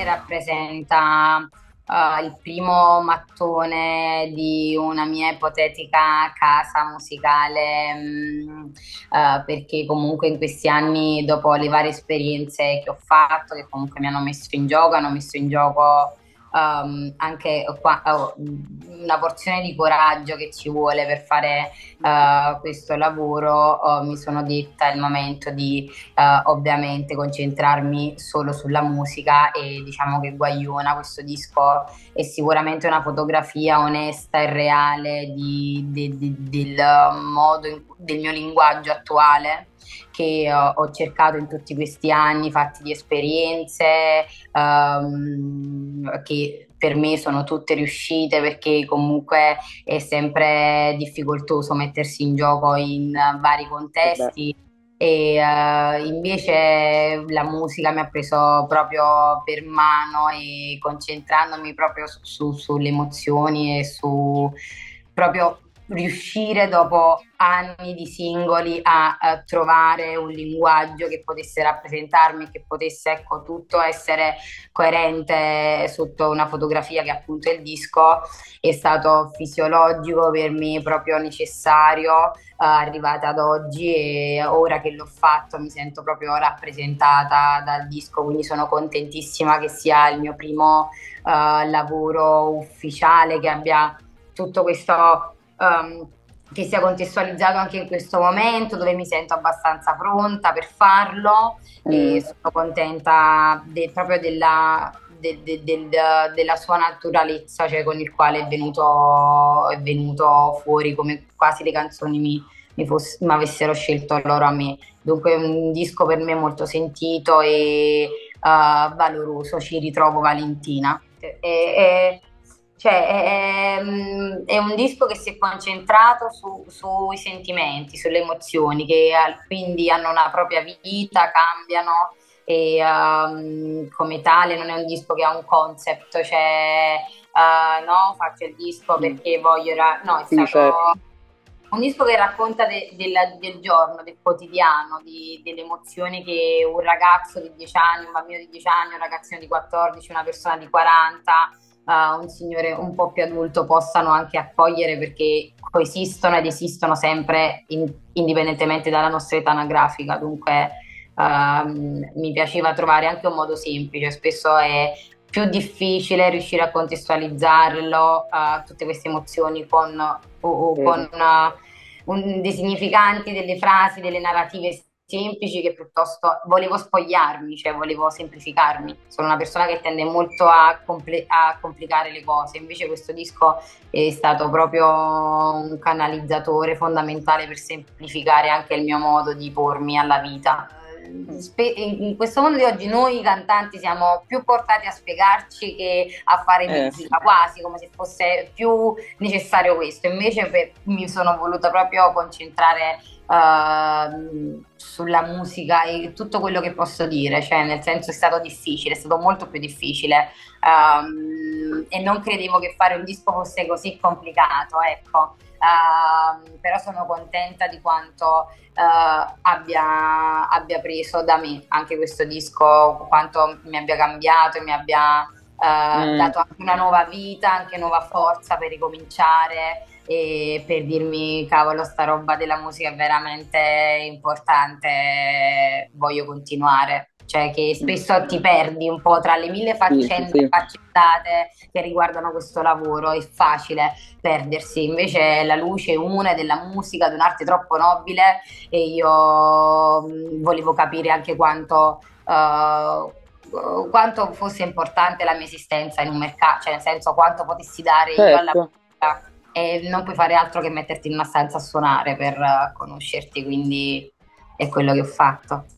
rappresenta il primo mattone di una mia ipotetica casa musicale, perché comunque in questi anni, dopo le varie esperienze che ho fatto, che comunque mi hanno messo in gioco, hanno messo in gioco anche una porzione di coraggio che ci vuole per fare questo lavoro. Mi sono detta il momento di ovviamente concentrarmi solo sulla musica, e diciamo che Guaiona, questo disco, è sicuramente una fotografia onesta e reale del modo, del mio linguaggio attuale, che ho cercato in tutti questi anni fatti di esperienze, che per me sono tutte riuscite, perché comunque è sempre difficoltoso mettersi in gioco in vari Beh, contesti. E invece la musica mi ha preso proprio per mano, e concentrandomi proprio sulle emozioni e su proprio riuscire dopo anni di singoli a trovare un linguaggio che potesse rappresentarmi, che potesse, ecco, tutto essere coerente sotto una fotografia che appunto è il disco. È stato fisiologico per me, proprio necessario, arrivata ad oggi, e ora che l'ho fatto mi sento proprio rappresentata dal disco, quindi sono contentissima che sia il mio primo lavoro ufficiale, che abbia tutto questo, che sia contestualizzato anche in questo momento, dove mi sento abbastanza pronta per farlo, e mm, sono contenta proprio della sua naturalezza, cioè con il quale è venuto fuori, come quasi le canzoni mi avessero scelto loro a me. Dunque è un disco per me molto sentito e valoroso. Ci ritrovo Valentina. È un disco che si è concentrato sui sentimenti, sulle emozioni, che quindi hanno una propria vita, cambiano, e come tale non è un disco che ha un concept, cioè no, faccio il disco mm. perché voglio, no, è Sì, stato certo. un disco che racconta del giorno, del quotidiano, delle emozioni che un ragazzo di 10 anni, un bambino di 10 anni, un ragazzino di 14, una persona di 40, un signore un po' più adulto possano anche accogliere, perché coesistono ed esistono sempre indipendentemente dalla nostra età anagrafica. Dunque mi piaceva trovare anche un modo semplice. Spesso è più difficile riuscire a contestualizzarlo, tutte queste emozioni o con Vero. dei significanti, delle frasi, delle narrative semplici, che piuttosto volevo spogliarmi, cioè volevo semplificarmi. Sono una persona che tende molto a complicare le cose, invece questo disco è stato proprio un canalizzatore fondamentale per semplificare anche il mio modo di pormi alla vita. Mm. In questo mondo di oggi noi cantanti siamo più portati a spiegarci che a fare Sì. musica, quasi come se fosse più necessario questo. Invece mi sono voluta proprio concentrare sulla musica e tutto quello che posso dire, cioè nel senso è stato difficile, è stato molto più difficile, e non credevo che fare un disco fosse così complicato, ecco. Però sono contenta di quanto abbia preso da me anche questo disco, quanto mi abbia cambiato e mi abbia Mm. dato anche una nuova vita, anche nuova forza per ricominciare, e per dirmi cavolo, sta roba della musica è veramente importante, voglio continuare. Cioè che Mm. spesso ti perdi un po' tra le mille Sì, sì, faccende sì. faccettate che riguardano questo lavoro, è facile perdersi. Invece la luce è una, è della musica, di un'arte troppo nobile, e io volevo capire anche quanto fosse importante la mia esistenza in un mercato, cioè nel senso quanto potessi dare io alla Certo. musica, e non puoi fare altro che metterti in una stanza a suonare per conoscerti, quindi è quello che ho fatto.